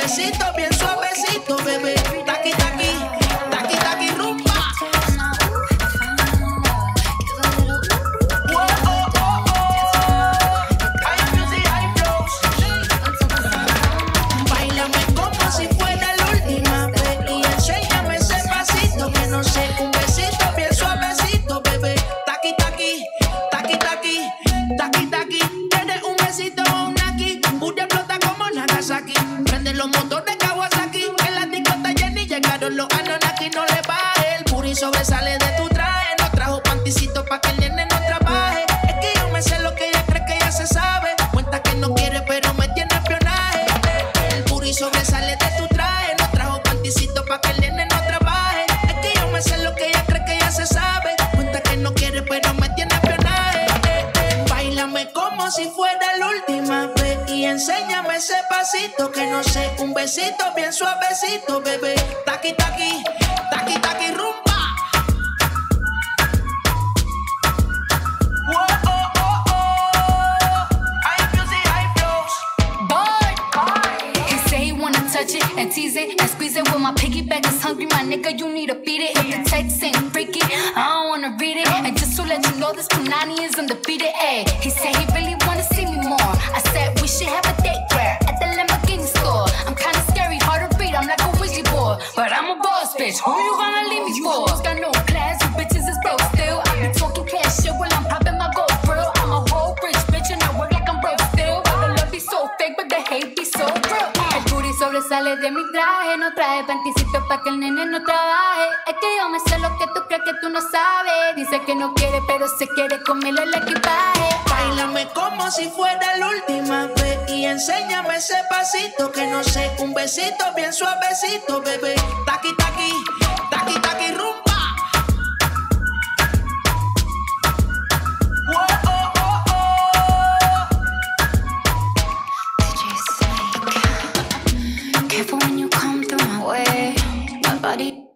besito bien suavecito, bebé. Taqui, taqui, taqui, taqui, rumba. Báilame como si fuera la última vez y enséñame ese pasito que no sé, un besito bien suavecito, bebé. Taqui, taqui, taqui, taqui, taqui, taqui. ¿Quieres un besito o un aquí? Booty explota como Nagasaki. Prende los motores Kawasaki. En la disco está llena y llegaron los Anunnaki. No le baje, el booty sobresale de tu traje. No trajo panticito pa' que el nene no trabaje. Es que yo me sé lo que ella cree que ya se sabe. Cuenta que no quiere pero me tiene espionaje. El booty sobresale de tu traje. No trajo panticito pa' que el nene no trabaje. Es que yo me sé lo que ella cree que ya se sabe. Cuenta que no quiere pero me tiene espionaje. Báilame como si fuera la última vez y enséñame ese pasito que no sé, un besito bien suavecito, bebé. Taqui, taqui, taqui, taqui, rumba. Touch it and tease it and squeeze it. When my piggyback is hungry, my nigga, you need to beat it. If the text ain't freaky, I don't wanna read it. And just to let you know, this Punani is undefeated. Ayy, he said he really wanna see me more. I said we should have a date where at the Lamborghini store. I'm kinda scary, hard to read, I'm like a Ouija board, but I'm a boss bitch. Who you gonna leave me for? You got no class, you bitches is broke still. I be talking cash shit while I'm popping my gold grill. I'm a whole rich bitch and I work like I'm broke still. But the love be so fake, but the hate be so real. Sobresale de mi traje, no traje panticito pa' que el nene no trabaje. Es que yo me sé lo que tú crees que tú no sabes. Dice que no quiere, pero se quiere comerle el equipaje. Báilame como si fuera la última vez y enséñame ese pasito que no sé, un besito bien suavecito, bebé. Taqui, taqui, taqui, taqui, rumba. Careful when you come through my way. My body